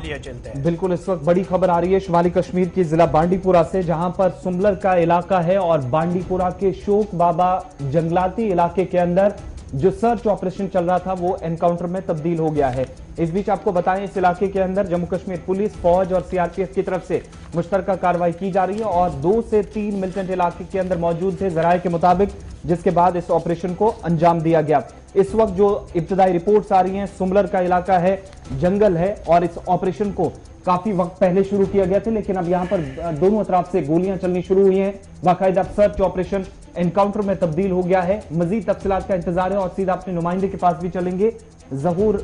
लिए चलते हैं। बिल्कुल, इस वक्त बड़ी खबर आ रही है शुमाली कश्मीर की जिला बांडीपुरा से, जहां पर सुमलर का इलाका है और बांडीपुरा के शोक बाबा जंगलाती इलाके के अंदर जो सर्च ऑपरेशन चल रहा था वो एनकाउंटर में तब्दील हो गया है। इस बीच आपको बताएं, इस इलाके के अंदर जम्मू कश्मीर पुलिस, फौज और सीआरपीएफ की तरफ से मुश्तरका कार्रवाई की जा रही है और 2 से 3 मिलिटेंट इलाके के अंदर मौजूद थे जराये के मुताबिक, जिसके बाद इस ऑपरेशन को अंजाम दिया गया। इस वक्त जो इब्तदाई रिपोर्ट्स आ रही हैं, सुमलर का इलाका है, जंगल है और इस ऑपरेशन को काफी वक्त पहले शुरू किया गया था, लेकिन अब यहां पर दोनों तरफ से गोलियां चलनी शुरू हुई हैं। बाकायदा सर्च ऑपरेशन एनकाउंटर में तब्दील हो गया है। मजीद तफसीलात का इंतजार है और सीधा अपने नुमाइंदे के पास भी चलेंगे। जहूर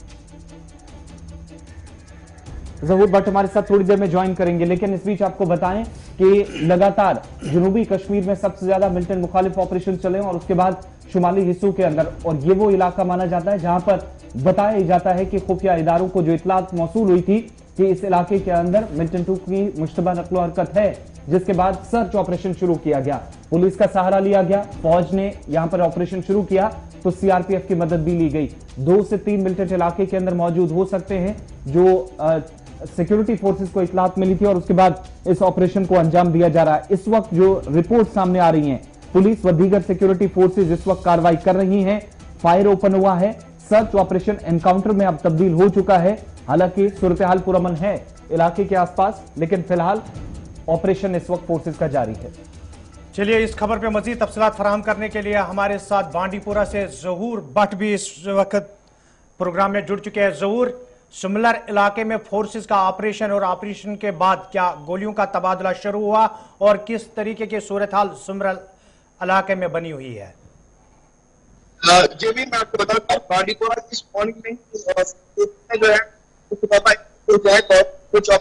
भट्ट हमारे साथ थोड़ी देर में ज्वाइन करेंगे, लेकिन इस बीच आपको बताएं कि लगातार जनूबी कश्मीर में सबसे ज्यादा मिलिटेंट मुखालिफ ऑपरेशन चले और उसके बाद शुमाली हिस्सों के अंदर, और ये वो इलाका माना जाता है जहां पर बताया जाता है कि खुफिया इदारों को जो इतलात मौसूल हुई थी कि इस इलाके के अंदर मिलिटेंटों की मुश्तबा नकलो हरकत है, जिसके बाद सर्च ऑपरेशन शुरू किया गया। पुलिस का सहारा लिया गया, फौज ने यहां पर ऑपरेशन शुरू किया तो सीआरपीएफ की मदद भी ली गई। 2 से 3 मिलिटेंट इलाके के अंदर मौजूद हो सकते हैं जो सिक्योरिटी फोर्सेस को इतलात मिली थी और उसके बाद इस ऑपरेशन को अंजाम दिया जा रहा है। इस वक्त जो रिपोर्ट सामने आ रही हैं, पुलिस व दीगर सिक्योरिटी फोर्सेस इस वक्त कार्रवाई कर रही हैं। फायर ओपन हुआ है, सर्च ऑपरेशन एनकाउंटर में अब तब्दील हो चुका है। हालांकि सूरत हाल पुरअमन है इलाके के आसपास, लेकिन फिलहाल ऑपरेशन इस वक्त फोर्सेस का जारी है। चलिए, इस खबर पे मजीद तफसीलात फराहम करने के लिए हमारे साथ बांडीपुरा से जहूर भट्ट भी इस वक्त प्रोग्राम में जुड़ चुके हैं। जहूर, सुमलर इलाके में फोर्सेस का ऑपरेशन और ऑपरेशन के बाद क्या गोलियों का तबादला शुरू हुआ और किस तरीके की सूरत हाल सुमलर इलाके में बनी हुई है? जी भी मैं आपको बताता हूँ, बांडीपुरा इस मॉर्निंग में जो है कुछ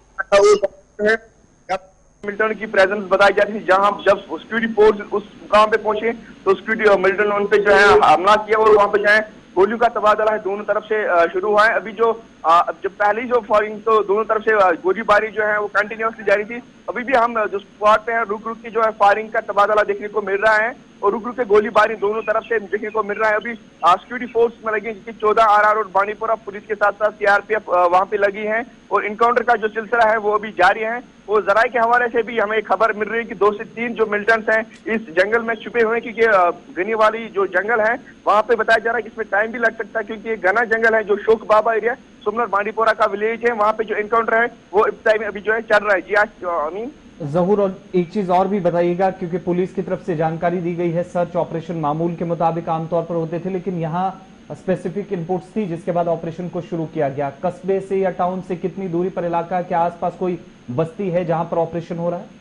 ऑपरेशन है, मिलिटेंट की प्रेजेंस बताई जाती थी। जहां जब सिक्योरिटी फोर्स उस मुकाम पे पहुंचे तो सिक्योरिटी मिलिटेंट उन पे जो है हमला किया और वहां पे जो है गोलियों का तबादला है दोनों तरफ से शुरू हुआ है। अभी जब पहली जो फायरिंग तो दोनों तरफ से गोलीबारी जो है वो कंटिन्यूसली जारी थी। अभी भी हम जो स्पॉट पे हैं, रुक रुक के जो है फायरिंग का तबादला देखने को मिल रहा है और रुक रुक के गोलीबारी दोनों तरफ से देखने को मिल रहा है। अभी सिक्योरिटी फोर्स में लगी, जिसकी 14 आरआर और बांडीपुरा पुलिस के साथ साथ सीआरपीएफ वहां पे लगी है और इनकाउंटर का जो सिलसिला है वो अभी जारी है। वो जराये के हवाले से भी हमें खबर मिल रही है कि 2 से 3 जो मिलिटेंट्स हैं इस जंगल में छुपे हुए हैं, क्योंकि घनी वाली जो जंगल है वहां पे बताया जा रहा है कि इसमें टाइम भी लग सकता है, क्योंकि ये घना जंगल है। जो शोक बाबा एरिया सुमलर बांडीपुरा का विलेज है, वहां पे जो एनकाउंटर है वो इब्तिदाई में अभी जो है चल रहा है। जी आमीन जहूर, और एक चीज और भी बताइएगा, क्योंकि पुलिस की तरफ से जानकारी दी गई है सर्च ऑपरेशन मामूल के मुताबिक आमतौर पर होते थे, लेकिन यहाँ स्पेसिफिक इनपुट्स थी जिसके बाद ऑपरेशन को शुरू किया गया। कस्बे से या टाउन से कितनी दूरी पर इलाका के आसपास कोई बस्ती है जहां पर ऑपरेशन हो रहा है?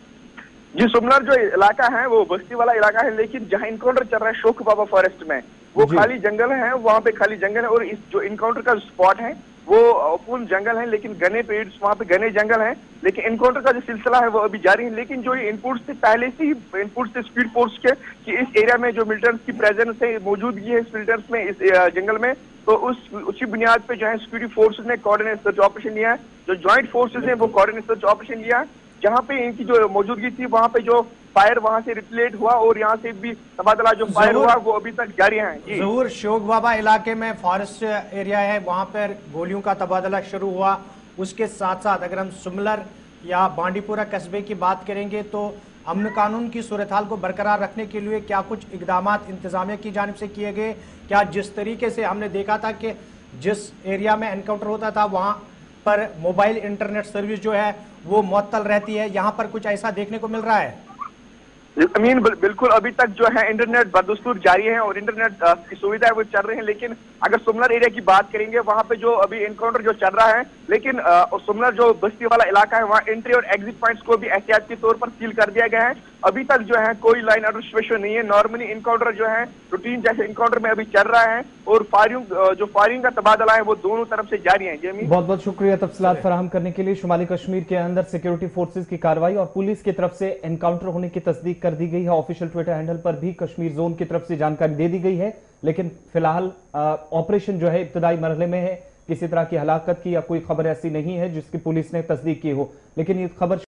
जी, सुमलर जो इलाका है वो बस्ती वाला इलाका है, लेकिन जहां इनकाउंटर चल रहा है शोक बाबा फॉरेस्ट में, वो खाली जंगल है। वहां पे खाली जंगल है और इस जो इनकाउंटर का स्पॉट है वो ओपन जंगल है, लेकिन घने पेड़ वहां पे घने जंगल है। लेकिन इनकाउंटर का जो सिलसिला है वो अभी जारी है। लेकिन जो ये इनपुट्स थे पहले से ही इनपुट्स थे स्पीड फोर्स के कि इस एरिया में जो मिलिटेंट्स की प्रेजेंस है, मौजूदगी है इस मिलिटेंट्स में इस जंगल में, तो उसी बुनियाद पे जो है सिक्योरिटी फोर्सेस ने कोऑर्डिनेट सर्च ऑपरेशन लिया है। जो ज्वाइंट फोर्सेस हैं वो कोऑर्डिनेट सर्च ऑपरेशन लिया है। जहां पे इनकी जो मौजूदगी थी वहां पे जो फायर वहां से रिप्लेट हुआ और यहाँ से भी तबादला जो फायर हुआ वो अभी तक जारी है। जरूर, शोक बाबा इलाके में फॉरेस्ट एरिया है, वहां पर गोलियों का तबादला शुरू हुआ। उसके साथ साथ अगर हम सुमलर या बांडीपुरा कस्बे की बात करेंगे तो अमन कानून की सूरत हाल को बरकरार रखने के लिए क्या कुछ इकदाम इंतजामिया की जानिब से किए गए? क्या जिस तरीके से हमने देखा था कि जिस एरिया में एनकाउंटर होता था वहां पर मोबाइल इंटरनेट सर्विस जो है वो मुअत्तल रहती है, यहाँ पर कुछ ऐसा देखने को मिल रहा है? अमीन, बिल्कुल अभी तक जो है इंटरनेट बदस्तूर जारी है और इंटरनेट की सुविधा है वो चल रही है। लेकिन अगर सुमलर एरिया की बात करेंगे वहां पे जो अभी एनकाउंटर जो चल रहा है, लेकिन सुमलर जो बस्ती वाला इलाका है वहाँ एंट्री और एग्जिट पॉइंट्स को भी एहतियात के तौर पर सील कर दिया गया है। अभी तक जो है कोई लाइन ऑफ सिचुएशन नहीं है। नॉर्मली इनकाउंटर जो है रूटीन जैसे इनकाउंटर में अभी चल रहा है और फायरिंग का तबादला है वो दोनों तरफ से जारी है। बहुत बहुत शुक्रिया तफसीलात फराहम करने के लिए। शुमाली कश्मीर के अंदर सिक्योरिटी फोर्सेज की कार्रवाई और पुलिस की तरफ से एनकाउंटर होने की तस्दीक कर दी गई है। ऑफिशियल ट्विटर हैंडल पर भी कश्मीर जोन की तरफ से जानकारी दे दी गई है, लेकिन फिलहाल ऑपरेशन जो है इब्तदाई मरहले में है। किसी तरह की हलाकत की या कोई खबर ऐसी नहीं है जिसकी पुलिस ने तस्दीक की हो, लेकिन ये खबर